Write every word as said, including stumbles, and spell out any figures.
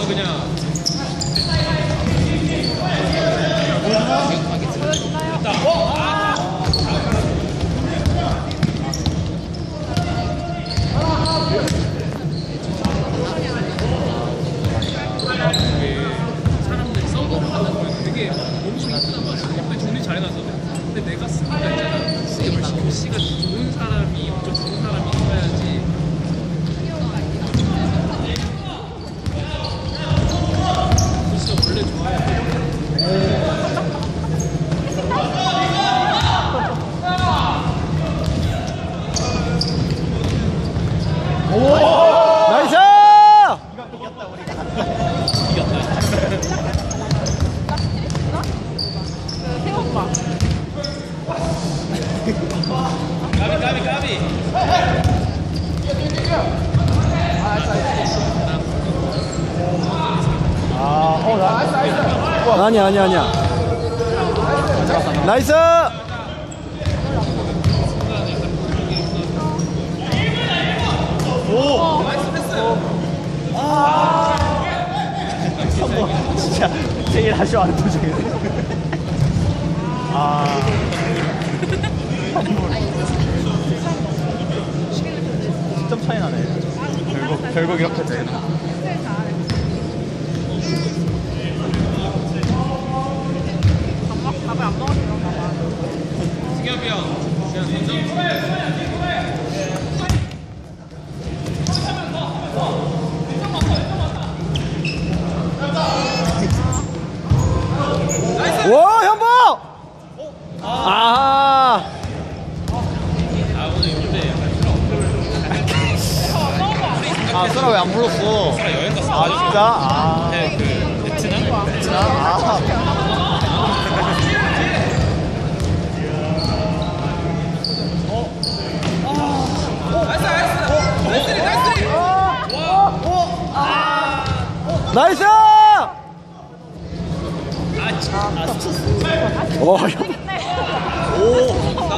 그냥 됐다. 어? 사람들이 서버를 하는 거야. 되게 엄청 이쁘단 말이야. 근데 정리 잘해놨어. 근데 내가 쓰니까 있잖아. C가 C가 좋은 사람이 좀 좋은 사람이 있어야지. 진짜 원래 좋아해. 오! 나이스! 이겼다 우리가. 이겼다. 새오빠. 까비 까비 까비. 아, 어, 나, 아니야, 아니야, 아니야. 나이스! 오! 나이스 패스! 아! 진짜 제일 아쉬워하는 표정이네. 아. 십 점 차이 나네. 결국, 결국 이렇게 되나? 밥을 안 먹었나 봐. 승엽이 형, 그냥 던져. 오, 현보! 아. 아 오늘 요새 약간 아, 쓰라 왜 안 불렀어? 쓰라 여행 갔어. 아, 진짜? 아. 네, 그 베트남? 베트남? 아. 나이스! 아, 참. 아, 오, 현. 오.